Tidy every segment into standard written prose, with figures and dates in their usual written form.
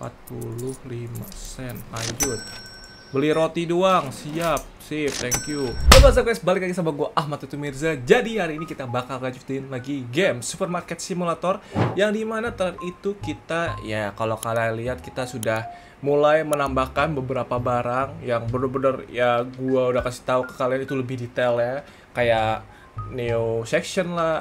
45 sen. Lanjut. Beli roti doang, siap, sip, thank you. Halo guys, balik lagi sama gue Ahmad Tutu Mirza. Jadi hari ini kita bakal lanjutin lagi game Supermarket Simulator, yang dimana tren itu kita, ya kalau kalian lihat kita sudah mulai menambahkan beberapa barang yang bener-bener ya gue udah kasih tahu ke kalian itu lebih detail ya, kayak new section lah,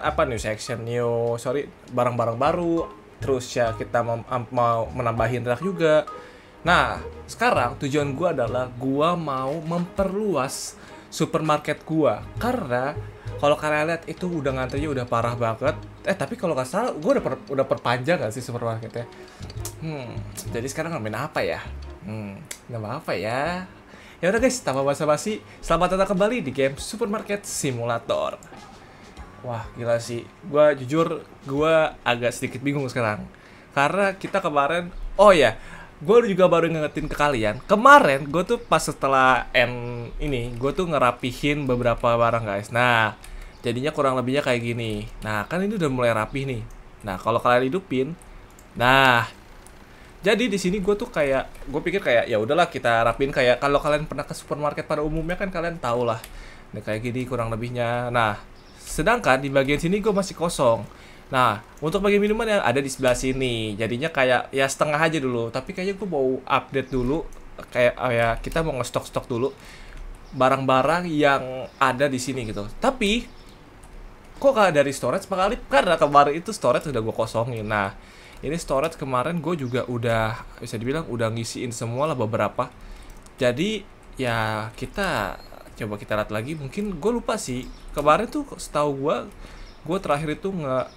barang-barang baru. Terus ya kita mau menambahin rak juga. Nah, sekarang tujuan gue adalah gue mau memperluas supermarket gue. Karena kalau kalian lihat itu udah ngantrinya udah parah banget. Tapi kalau nggak salah gue udah perpanjang gak sih supermarketnya? Jadi sekarang ngomongin apa ya? Nama apa ya? Ya udah guys, tanpa basa-basi, selamat datang kembali di game Supermarket Simulator. Wah, gila sih. Gue jujur, gue agak sedikit bingung sekarang. Karena kita kemarin, gue juga baru ngingetin ke kalian. Kemarin gue tuh pas setelah ini, gue tuh ngerapihin beberapa barang guys. Nah, jadinya kurang lebihnya kayak gini. Nah, kan ini udah mulai rapih nih. Nah, kalau kalian hidupin, nah, jadi di sini gue tuh kayak, gue pikir kayak ya udahlah kita rapiin kayak kalau kalian pernah ke supermarket pada umumnya kan kalian tau lah. Nah, kayak gini kurang lebihnya. Nah, sedangkan di bagian sini gue masih kosong. Nah, untuk bagian minuman yang ada di sebelah sini, jadinya kayak ya setengah aja dulu. Tapi kayaknya gue mau update dulu, kayak ya kita mau nge-stok dulu barang-barang yang ada di sini gitu. Tapi kok kayak dari storage sekali, karena kemarin itu storage udah gue kosongin. Nah, ini storage kemarin gue juga udah bisa dibilang udah ngisiin semua lah beberapa. Jadi ya kita coba kita lihat lagi. Mungkin gue lupa sih kemarin tuh, setahu gue terakhir itu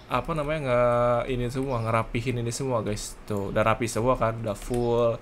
ini semua, ngerapihin ini semua guys. Tuh udah rapi semua kan, udah full.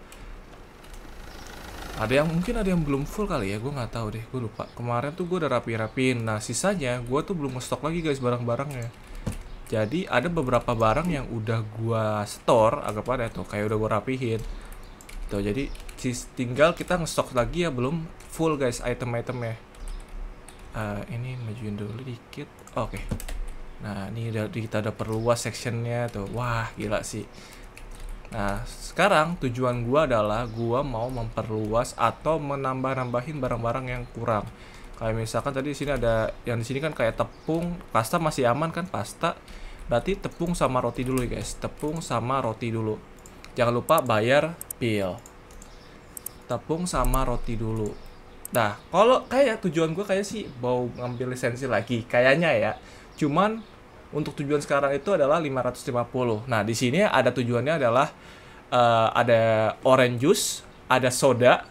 Mungkin ada yang belum full kali ya, gue nggak tahu deh, gue lupa. Kemarin tuh gue udah rapiin. Nah, sisanya gue tuh belum nge-stok lagi guys barang-barangnya. Jadi ada beberapa barang yang udah gue store, agak pada tuh kayak udah gue rapihin. Tuh jadi tinggal kita nge-stok lagi ya, belum full guys item-itemnya. Ini majuin dulu dikit. Oke. Nah, ini kita udah perluas sectionnya tuh. Wah, gila sih. Nah, sekarang tujuan gua adalah gua mau memperluas atau menambah-nambahin barang-barang yang kurang. Kayak misalkan tadi di sini ada yang di sini kan kayak tepung, pasta masih aman kan pasta. Berarti tepung sama roti dulu ya, guys. Tepung sama roti dulu. Jangan lupa bayar bill. Tepung sama roti dulu. Nah, kalau kayak tujuan gua kayak sih mau ngambil lisensi lagi kayaknya ya. Cuman untuk tujuan sekarang itu adalah 550. Nah, di sini ada tujuannya adalah ada orange juice, ada soda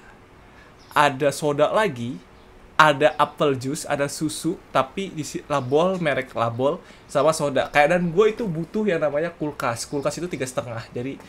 lagi, ada apple juice, ada susu, tapi di merek label sama soda. Kayak dan gue itu butuh yang namanya kulkas. Kulkas itu 3,5. Jadi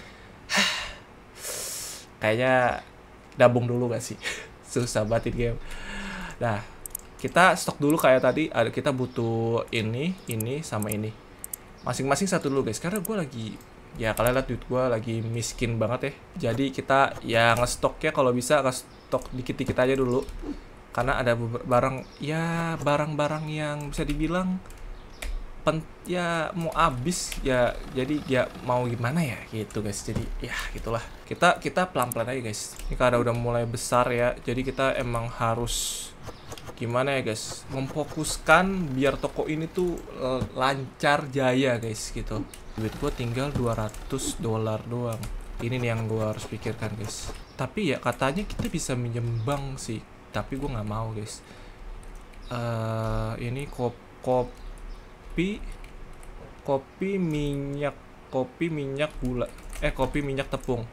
kayaknya dabung dulu gak sih? Susah banget game. Nah, kita stok dulu kayak tadi, kita butuh ini sama ini. Masing-masing satu dulu guys, karena gue lagi, ya kalian lihat duit gue lagi miskin banget ya. Jadi kita ya ngestoknya kalau bisa ngestok dikit-dikit aja dulu. Karena ada barang-barang yang bisa dibilang ya mau habis ya, jadi ya mau gimana ya gitu guys. Jadi ya gitulah, kita pelan-pelan aja guys. Ini karena udah mulai besar ya, jadi kita emang harus gimana ya guys, memfokuskan biar toko ini tuh lancar jaya guys gitu. Duit gue tinggal $200 doang. Ini nih yang gue harus pikirkan guys. Tapi ya katanya kita bisa minjem bank sih, tapi gue nggak mau guys. Ini kopi minyak gula, kopi minyak tepung,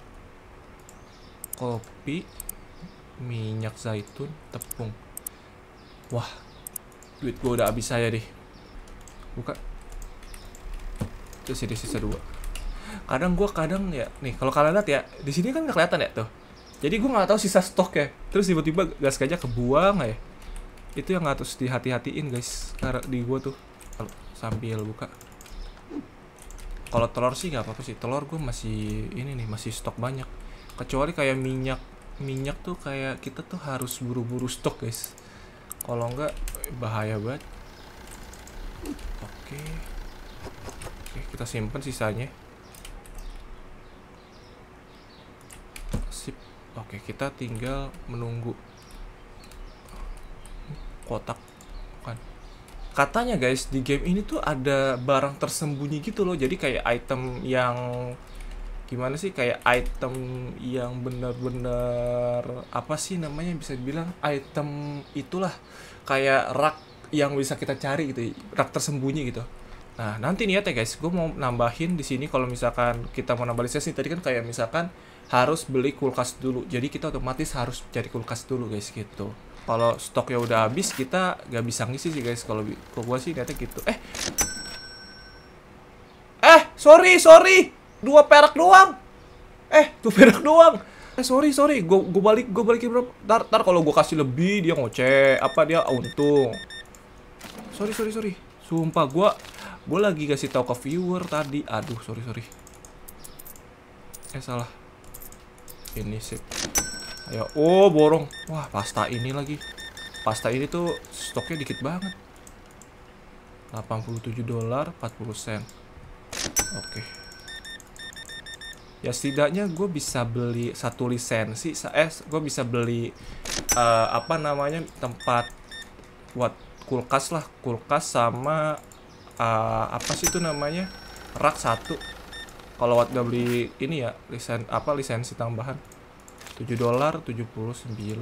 kopi minyak zaitun tepung. Wah, duit gue udah habis saya deh. Buka. Terus ini sisa 2. Kadang ya, nih kalau kalian lihat ya, di sini kan nggak kelihatan ya tuh. Jadi gue nggak tahu sisa stok ya. Terus tiba-tiba gas aja kebuang ya. Itu yang harus dihati-hatiin guys. Karena di gue tuh sambil buka. Kalau telur sih nggak apa-apa sih. Telur gue masih masih stok banyak. Kecuali kayak minyak tuh kayak kita tuh harus buru-buru stok guys. Kalau enggak bahaya banget. Oke, kita simpen sisanya. sip. Oke, kita tinggal menunggu. Kotak kan. Katanya guys, di game ini tuh ada barang tersembunyi gitu loh. Jadi kayak item yang gimana sih, kayak item yang bener-bener apa sih namanya, bisa dibilang item itulah, kayak rak yang bisa kita cari gitu, rak tersembunyi gitu. Nah, nanti nih ya guys, gue mau nambahin di sini kalau misalkan kita mau nambah lisensi tadi kan, kayak misalkan harus beli kulkas dulu. Jadi kita otomatis harus cari kulkas dulu guys gitu. Kalau stoknya udah habis, kita gak bisa ngisi sih guys. Kalau gue sih niatnya gitu. Sorry. 2 perak doang. 2 perak doang. Sorry. Gue balikin berapa? Ntar kalau gue kasih lebih dia ngoceh. Apa dia untung? Sorry. Sumpah gue lagi kasih tahu ke viewer tadi. Aduh, sorry. Salah. Ini sip. Ayo, borong. Wah, pasta ini lagi. Pasta ini tuh stoknya dikit banget. $87, 40 sen. Oke. Ya setidaknya gue bisa beli 1 lisensi. Gue bisa beli apa namanya, tempat buat kulkas lah. Kulkas sama apa sih itu namanya, rak 1. Kalau buat gak beli ini ya, lisensi tambahan. $7.79.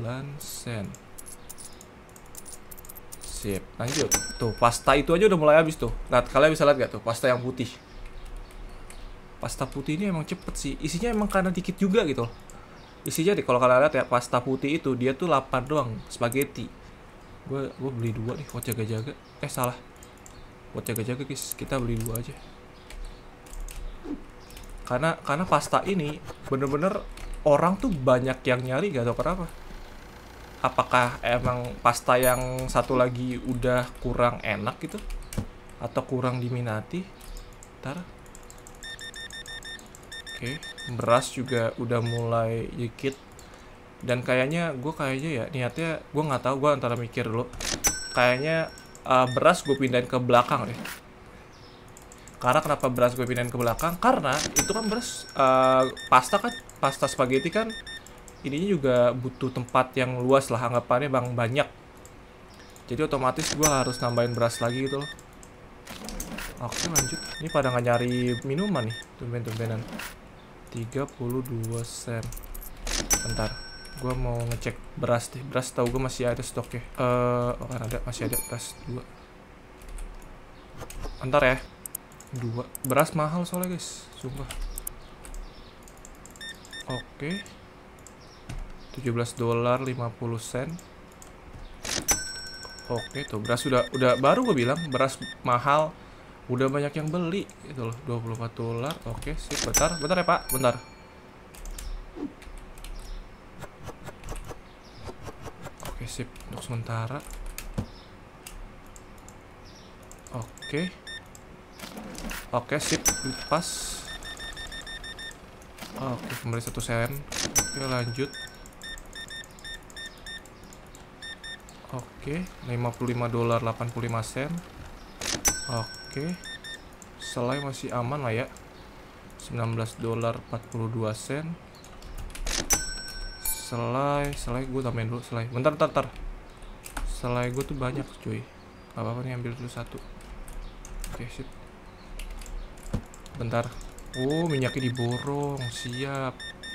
Sip, lanjut. Tuh, pasta itu aja udah mulai habis tuh. Nah, kalian bisa lihat gak tuh, pasta yang putih. Pasta putih ini emang cepet sih. Isinya emang karena dikit juga gitu. Isinya deh, kalau kalian lihat ya, pasta putih itu dia tuh 8 doang, spaghetti. Gue beli 2 nih buat jaga-jaga. Salah. Buat jaga-jaga guys, kita beli 2 aja. Karena pasta ini bener-bener orang tuh banyak yang nyari, gak tau kenapa. Apakah emang pasta yang satu lagi udah kurang enak gitu, atau kurang diminati? Ntar. Oke, beras juga udah mulai dikit. Dan kayaknya ya niatnya, gue nggak tahu, gue antara mikir dulu. Kayaknya beras gue pindahin ke belakang deh. Karena kenapa beras gue pindahin ke belakang? Karena itu kan beras pasta spaghetti kan ininya juga butuh tempat yang luas lah, anggapannya bang, banyak. Jadi otomatis gue harus nambahin beras lagi gitu loh. Oke, lanjut. Ini pada nggak nyari minuman nih, tumben-tumbenan. 32 sen. Bentar, gue mau ngecek beras deh. Beras tahu gue masih ada stoknya. Kan ada, masih ada beras 2. Bentar ya. 2. Beras mahal soalnya guys, sumpah. Oke. $17.50. Oke, tuh beras udah baru gue bilang beras mahal, udah banyak yang beli gitu loh. $24. Oke, sip. Bentar ya Pak, bentar. Oke, sip, untuk sementara. Oke, sip, pas. Oke, kembali 1 sen. Oke, lanjut. Oke, $55.85. Oke. Selai masih aman lah ya. $19.42. Selai gue tambahin dulu selai. Bentar. Selai gue tuh banyak cuy. Gak apa-apa nih, ambil dulu 1. Oke, sip. Bentar. Minyaknya diborong. Siap.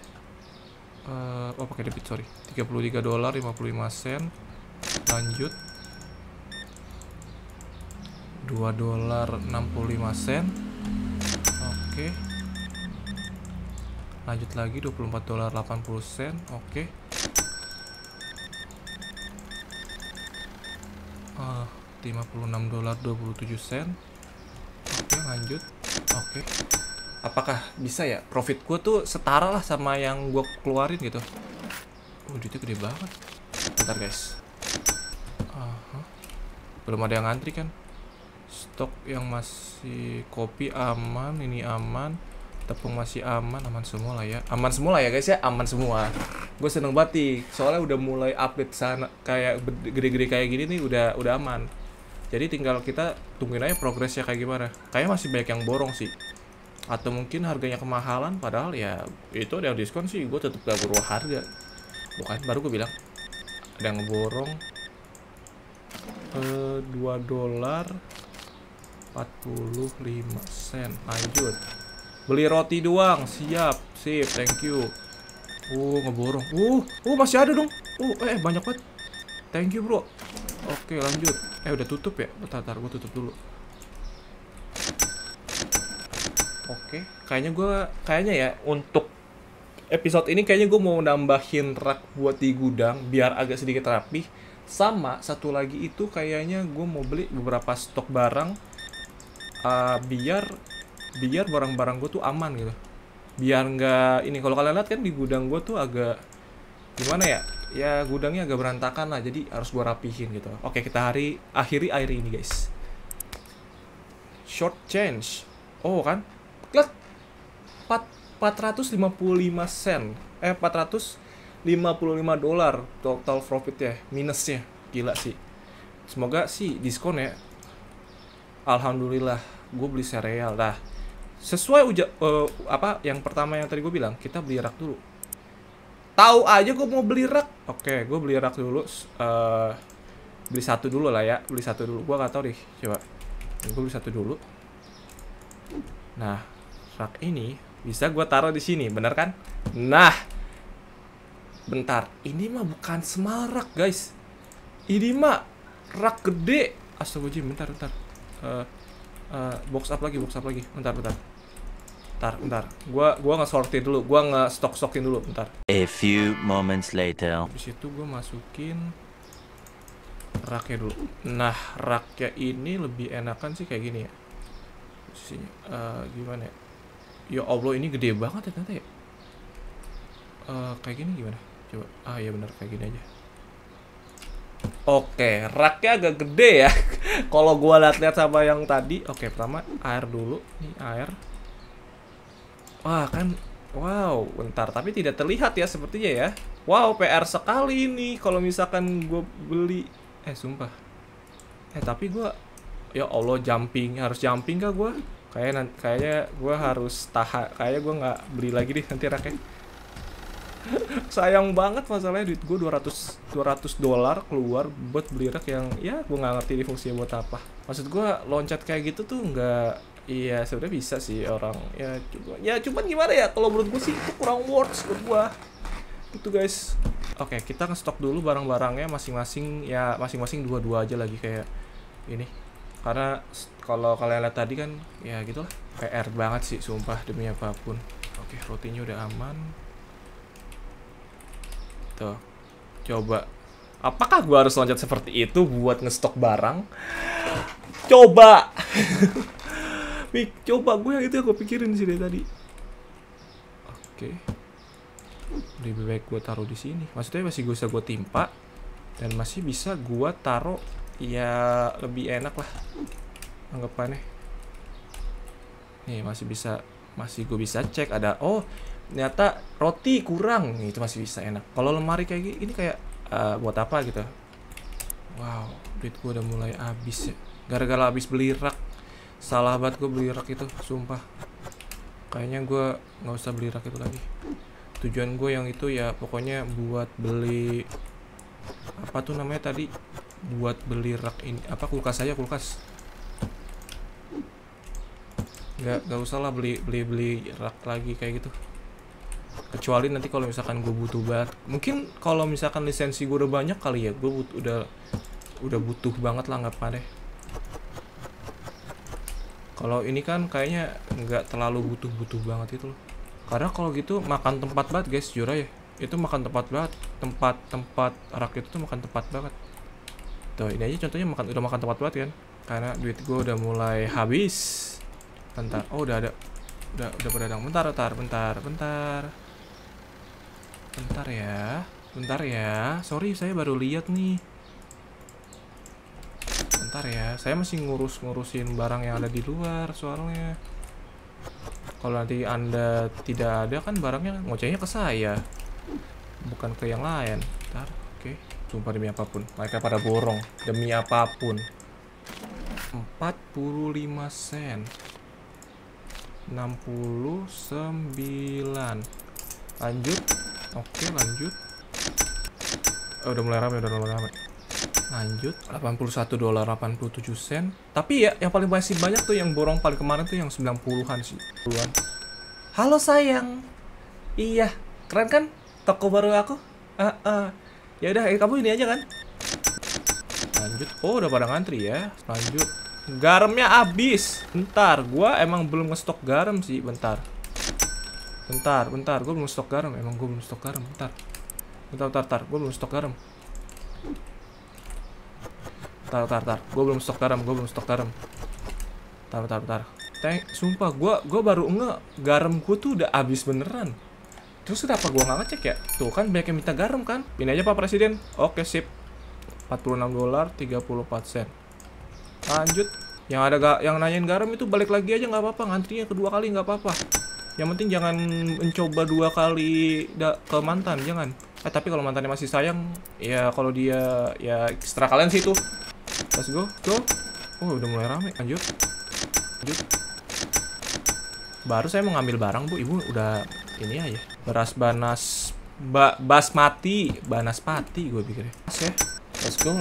Pakai debit, sorry. $33.55. Lanjut. $2.65. Oke. Lanjut lagi $24.80. Oke. $56.27. Oke, lanjut. Oke. Apakah bisa ya profit gue tuh setara lah sama yang gue keluarin gitu? Duitnya gede banget. Bentar guys. Belum ada yang ngantri kan? Stok yang masih kopi aman, ini aman, tepung masih aman semua lah ya. Aman semua lah ya guys ya, aman semua. Gue seneng banget nih, soalnya udah mulai update sana kayak gede-gede kayak gini nih, udah aman. Jadi tinggal kita tungguin aja progresnya kayak gimana. Kayaknya masih banyak yang borong sih. Atau mungkin harganya kemahalan, padahal ya itu ada yang diskon sih, gue tetep gak berubah harga. Bukan, baru gue bilang ada yang ngeborong 2 dolar 45 sen. Lanjut. Beli roti doang, siap, sip, thank you. Ngeborong. Masih ada dong. Banyak banget. Thank you, bro. Oke, lanjut. Udah tutup ya? Bentar, gue tutup dulu. Oke, kayaknya ya untuk episode ini kayaknya gue mau nambahin rak buat di gudang biar agak sedikit rapih. Sama satu lagi itu kayaknya gue mau beli beberapa stok barang biar barang-barang gue tuh aman gitu. Biar nggak ini, kalau kalian lihat kan di gudang gue tuh agak gimana ya? Ya gudangnya agak berantakan lah, jadi harus gue rapihin gitu. Oke, kita akhiri ini guys. Short change. Kan? Lihat 455 sen. 455 dolar total profit ya, minusnya. Gila sih. Semoga sih diskon ya. Alhamdulillah, gue beli sereal dah. Sesuai yang pertama yang tadi gue bilang, kita beli rak dulu. Tahu aja gue mau beli rak. Oke, gue beli rak dulu. Beli satu dulu lah ya, beli satu dulu. Gue gak tahu deh, coba. Gue beli satu dulu. Nah, rak ini bisa gue taruh di sini, bener kan? Nah, bentar, ini mah bukan small rak guys. Ini mah rak gede. Astagfirullahaladzim, bentar. Box up lagi. Bentar. Gua nge-sortir dulu, gua nge-stokin dulu, bentar. A few moments later. Di situ gua masukin raknya dulu. Nah, raknya ini lebih enakan sih kayak gini ya. Posisinya gimana ya? Ya Allah, ini gede banget ya ternyata ya. Kayak gini gimana? Coba. Ya benar, kayak gini aja. Oke, raknya agak gede ya. Kalau gua lihat-lihat sama yang tadi. Oke, pertama air dulu. Nih air. Wow, bentar. Tapi tidak terlihat ya sepertinya ya. Wow, PR sekali ini kalau misalkan gue beli. Sumpah. Tapi gue, ya Allah, harus jumping kah gue? Kayaknya gue harus tahan. Kayaknya gue nggak beli lagi deh nanti raknya. Sayang banget masalahnya, duit gue 200 dolar keluar buat beli rak yang ya gue nggak ngerti di fungsinya buat apa. Maksud gue loncat kayak gitu tuh nggak. Iya, sebenarnya bisa sih orang cuman gimana ya, kalau menurut gue sih itu kurang worth buat gue gitu guys. Oke, kita nge-stok dulu barang-barangnya masing-masing dua aja lagi kayak ini, karena kalau kalian lihat tadi kan ya gitulah, PR banget sih sumpah demi apapun. Oke, rotinya udah aman tuh. Coba, apakah gue harus loncat seperti itu buat nge-stok barang? Coba. Coba gue yang itu yang gue pikirin sih dari tadi. Oke. Lebih baik gue taruh di sini. Maksudnya masih bisa gue timpa dan masih bisa gue taruh, ya lebih enak lah anggapannya. Nih masih gue bisa cek ada. Ternyata roti kurang. Nih, itu masih bisa enak. Kalau lemari kayak gini ini kayak buat apa gitu. Wow, duit gue udah mulai habis ya. Gara-gara habis beli rak. Salah banget gue beli rak itu, sumpah. Kayaknya gue nggak usah beli rak itu lagi. Tujuan gue yang itu ya pokoknya buat beli apa tuh namanya tadi, buat beli rak ini, kulkas aja, kulkas. Nggak usah lah beli rak lagi kayak gitu. Kecuali nanti kalau misalkan gue butuh banget. Mungkin kalau misalkan lisensi gue udah banyak kali ya, gue udah butuh banget lah, nggak apa deh. Kalau ini kan kayaknya nggak terlalu butuh banget itu loh. Karena kalau gitu makan tempat banget guys, jujur aja. Itu makan tempat banget. Tempat rak itu tuh makan tempat banget. Tuh, ini aja contohnya udah makan tempat banget kan. Karena duit gue udah mulai habis. Bentar. Udah ada. Udah pada datang. Bentar ya. Sorry, saya baru lihat nih. Bentar ya, saya masih ngurusin barang yang ada di luar soalnya. Kalau nanti Anda tidak ada kan barangnya ngocehnya ke saya, bukan ke yang lain. Bentar, oke. Sumpah demi apapun, mereka pada borong demi apapun. 45 sen. 69. Lanjut. Oke, lanjut. Udah mulai rame, udah mulai rame. Lanjut. $81.87. Tapi ya, yang paling masih banyak tuh yang borong paling kemarin tuh yang 90-an sih. Halo sayang. Iya, keren kan toko baru aku? Ya udah, kamu ini aja kan? Lanjut. Oh, udah pada ngantri ya. Lanjut. Garamnya habis. Bentar, gua emang belum ngestok garam sih. Bentar, gua belum stok garam. Emang gua belum stok garam. Bentar. Gua belum stok garam. Bentar. Gua belum stok garam. Bentar. Sumpah, gua baru garam gua tuh udah habis beneran. Terus kenapa gua nggak ngecek ya? Tuh kan banyak yang minta garam kan? Ini aja Pak Presiden. Oke, sip. $46.34. Lanjut. Yang nanyain garam itu balik lagi aja nggak apa-apa. Ngantrinya kedua kali nggak apa-apa. Yang penting jangan mencoba 2 kali ke mantan, jangan. Tapi kalau mantannya masih sayang, ya kalau dia ya ekstra kalian sih itu. Let's go. Oh, udah mulai rame. Lanjut. Baru saya mau ngambil barang, Bu. Ibu udah ini aja. Beras basmati, banaspati gue pikirnya. Ya. Let's go.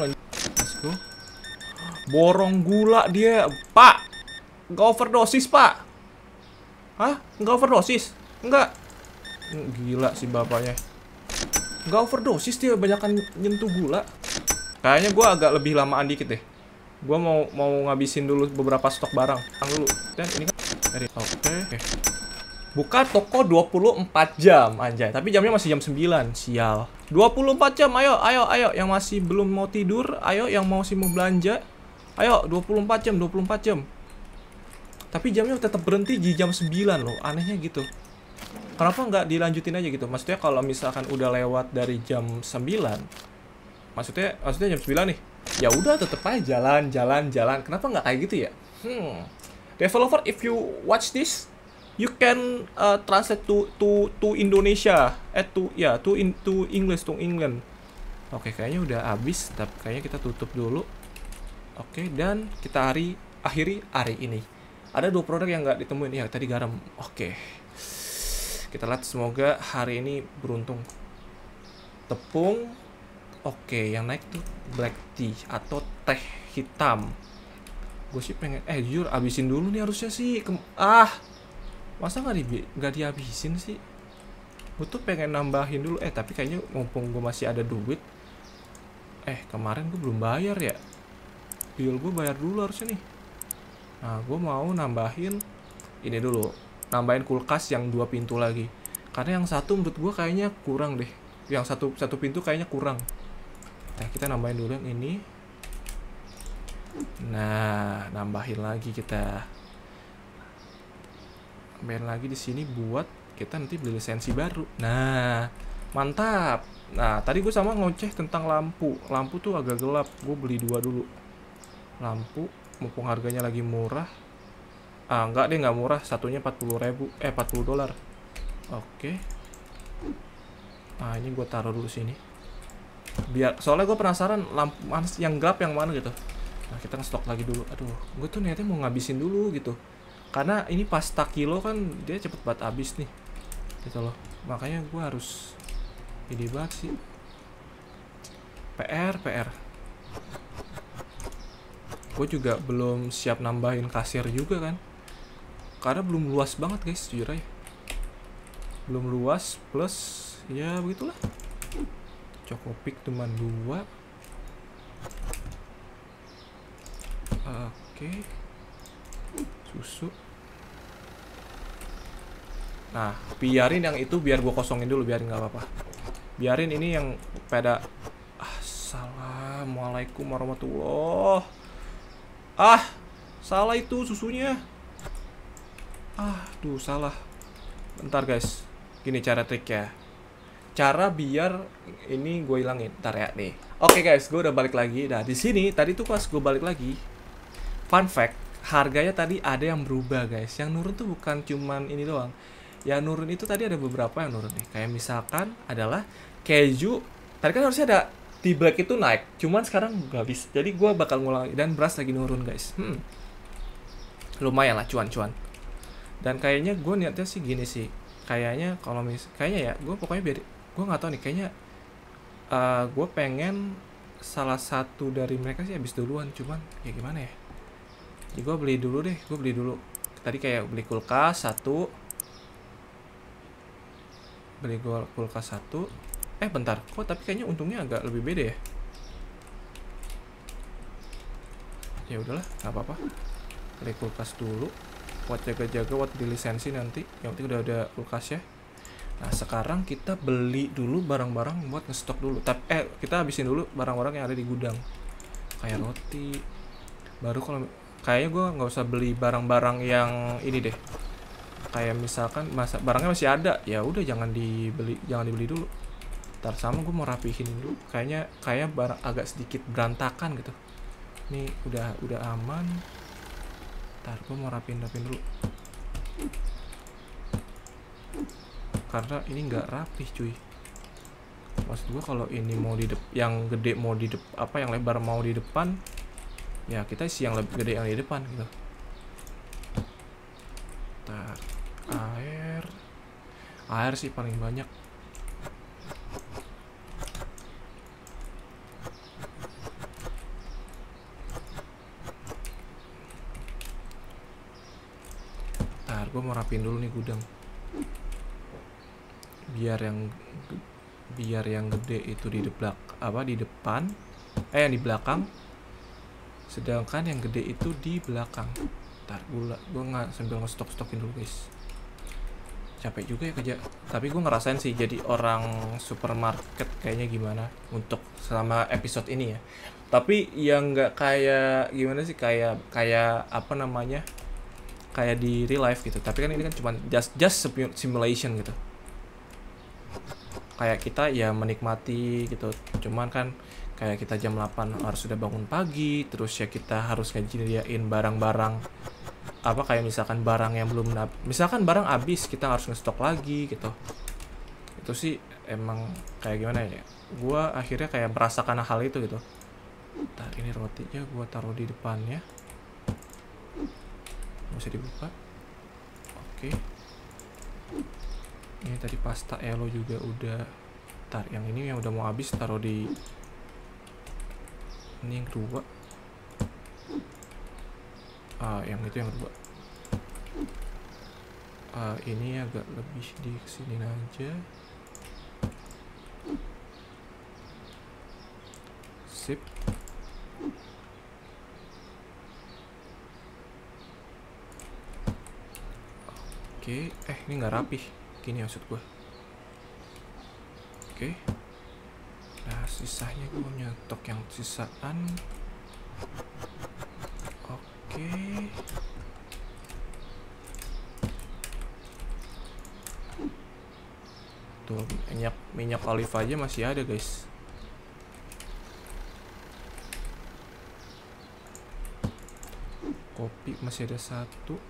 Borong gula dia, Pak. Nggak overdosis, Pak. Hah? Nggak overdosis? Enggak. Gila sih bapaknya. Nggak overdosis dia, banyakan nyentuh gula. Kayaknya gue agak lebih lamaan dikit deh. Gue mau ngabisin dulu beberapa stok barang. Dulu. Dan ini kan. Oke. Buka toko 24 jam, anjay. Tapi jamnya masih jam 9, sial. 24 jam, ayo. Yang masih belum mau tidur, ayo. Yang masih mau belanja, ayo. 24 jam. Tapi jamnya tetap berhenti di jam 9 loh, anehnya gitu. Kenapa nggak dilanjutin aja gitu? Maksudnya kalau misalkan udah lewat dari jam 9, maksudnya jam 9 nih, ya udah tetep aja jalan. Kenapa nggak kayak gitu ya? Developer, if you watch this, you can translate to Indonesia, to English, to England. Oke, kayaknya udah habis, tapi kayaknya kita tutup dulu. Oke, dan kita akhiri hari ini. Ada 2 produk yang nggak ditemuin ya, tadi garam. Oke, kita lihat, semoga hari ini beruntung. Tepung. Oke, yang naik tuh black tea atau teh hitam. Gue sih pengen, jujur abisin dulu nih harusnya sih. Masa nggak dihabisin sih? Gue tuh pengen nambahin dulu. Tapi kayaknya mumpung gue masih ada duit. Kemarin gue belum bayar ya. Bill gue bayar dulu harusnya nih. Nah, gue mau nambahin ini dulu. Nambahin kulkas yang 2 pintu lagi. Karena yang satu menurut gue kayaknya kurang deh. Yang satu pintu kayaknya kurang. Nah, kita nambahin dulu yang ini. Nah, nambahin lagi kita. Nambahin lagi di sini buat kita nanti beli lisensi baru. Nah, mantap. Nah, tadi gue sama ngoceh tentang lampu. Lampu tuh agak gelap. Gue beli 2 dulu. Lampu, mumpung harganya lagi murah. Enggak deh, nggak murah. Satunya $40. Oke. Ini gue taruh dulu sini. Soalnya gue penasaran lampu yang gelap yang mana gitu. Nah, kita nge-stok lagi dulu. Aduh, gue tuh niatnya mau ngabisin dulu gitu. Karena ini pasta kilo kan dia cepet banget habis nih. Gitu loh. Makanya gue harus ini banget sih. PR. Gue juga belum siap nambahin kasir juga kan. Karena belum luas banget guys, jujur aja. Belum luas, plus ya begitulah. Cokopik cuma 2. Oke. Susu. Nah, biarin yang itu biar gue kosongin dulu, biarin nggak apa-apa. Biarin ini yang pada. Assalamualaikum warahmatullah. Salah itu susunya. Duh, salah. Bentar guys. Gini cara triknya. Cara biar ini gue hilangin. Ntar ya nih. Oke guys, gue udah balik lagi. Nah, di sini tadi tuh pas gue balik lagi. Fun fact, harganya tadi ada yang berubah guys. Yang nurun tuh bukan cuman ini doang. Yang nurun itu tadi ada beberapa yang nurun nih. Kayak misalkan adalah keju. Tadi kan harusnya ada di black itu naik. Cuman sekarang gak bisa. Jadi gue bakal ngulang. Dan beras lagi nurun guys. Lumayan lah cuan-cuan. Dan kayaknya gue niatnya sih gini sih, kayaknya kalau kayaknya ya gue pokoknya biar gue nggak tahu nih, kayaknya gue pengen salah satu dari mereka sih habis duluan, cuman ya gimana ya. Jadi gue beli dulu tadi kayak beli kulkas satu, bentar kok tapi kayaknya untungnya agak lebih beda ya. Ya udahlah, nggak apa-apa, beli kulkas dulu buat jaga-jaga, buat di lisensi nanti. Yang penting udah ada kulkas ya. Nah sekarang kita beli dulu barang-barang buat ngestok dulu. Tapi kita habisin dulu barang-barang yang ada di gudang, kayak roti. Baru kalau kayaknya gue nggak usah beli barang-barang yang ini deh. Kayak misalkan barangnya masih ada, ya udah jangan dibeli dulu. Ntar sama gue mau rapihin dulu. Kayaknya barang agak sedikit berantakan gitu. Ini udah aman. Ntar gue mau rapihin dulu. Karena ini nggak rapih cuy. Maksud gue kalau ini mau yang gede mau yang lebar mau di depan, ya kita isi yang lebih gede yang di depan gitu. Ntar air sih paling banyak. Ntar gue mau rapiin dulu nih gudang. Biar yang gede itu di depan, yang di belakang, sedangkan yang gede itu di belakang. Ntar gue nggak sambil ngestok-stokin dulu guys, capek juga ya kerja. Tapi gue ngerasain sih jadi orang supermarket kayaknya gimana untuk selama episode ini ya. Tapi yang nggak kayak gimana sih, kayak apa namanya, kayak di real life gitu. Tapi kan ini kan cuma just simulation gitu. Kayak kita ya menikmati gitu. Cuman kan kayak kita jam 8 harus sudah bangun pagi, terus ya kita harus ngejadiin barang-barang apa, kayak misalkan barang yang belum misalkan barang habis kita harus ngestok lagi gitu. Itu sih emang kayak gimana ya, gua akhirnya kayak merasakan hal itu gitu. Ntar ini rotinya gua taruh di depannya, nggak usah dibuka. Oke. Ini tadi pasta elo juga udah. Ntar yang ini yang udah mau habis taruh di ini yang kedua. Yang itu yang kedua. Ini agak lebih di kesini aja. Sip. Oke. Ini nggak rapih. Gini maksud gue. Oke. Nah sisanya gue nyetok yang sisaan. Oke. Tuh minyak olive aja masih ada guys. Kopi masih ada satu.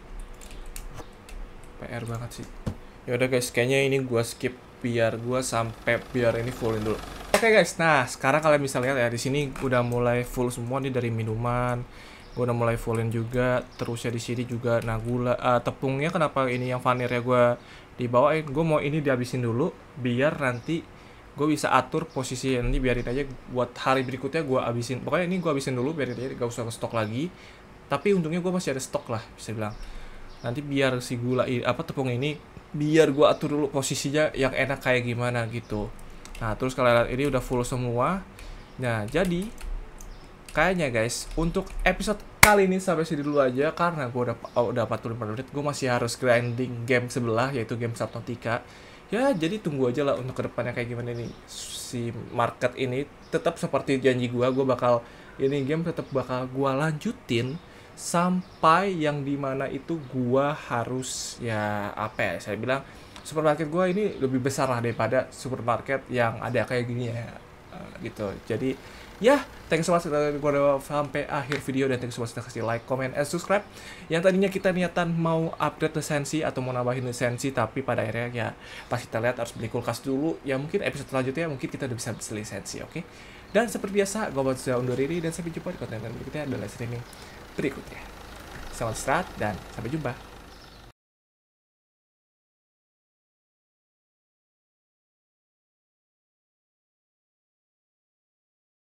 PR banget sih. Ya udah guys, kayaknya ini gua skip biar ini fullin dulu. Oke guys, nah sekarang kalian bisa lihat ya di sini udah mulai full semua nih dari minuman. Gua udah mulai fullin juga, terus ya di sini juga nah gula tepungnya kenapa ini yang vanirnya gua dibawain. Gua mau ini dihabisin dulu biar nanti gue bisa atur posisi, nanti biarin aja buat hari berikutnya gue habisin. Pokoknya ini gue habisin dulu biarin aja, gak usah stok lagi. Tapi untungnya gue masih ada stok lah bisa bilang. Nanti biar si tepung ini biar gua atur dulu posisinya yang enak kayak gimana gitu. Nah terus kalian lihat ini udah full semua. Nah jadi kayaknya guys untuk episode kali ini sampai sini dulu aja, karena gua udah 45 menit. Gua masih harus grinding game sebelah yaitu game Subnautica. Ya jadi tunggu aja lah untuk kedepannya kayak gimana nih si market ini. Tetap seperti janji gua bakal ini game tetap bakal gua lanjutin sampai yang dimana itu gua harus ya apa ya, saya bilang supermarket gua ini lebih besar lah daripada supermarket yang ada kayak gini ya gitu. Jadi ya thanks so much udah sampai akhir video, dan thanks so much udah kasih like, comment, and subscribe. Yang tadinya kita niatan mau upgrade lisensi atau mau nambahin lisensi, tapi pada akhirnya ya pas kita lihat harus beli kulkas dulu. Ya mungkin episode selanjutnya mungkin kita udah bisa beli lisensi, oke? Dan seperti biasa, gue sudah undur diri dan sampai jumpa di konten berikutnya dan live streaming berikutnya. Selamat istirahat dan sampai jumpa.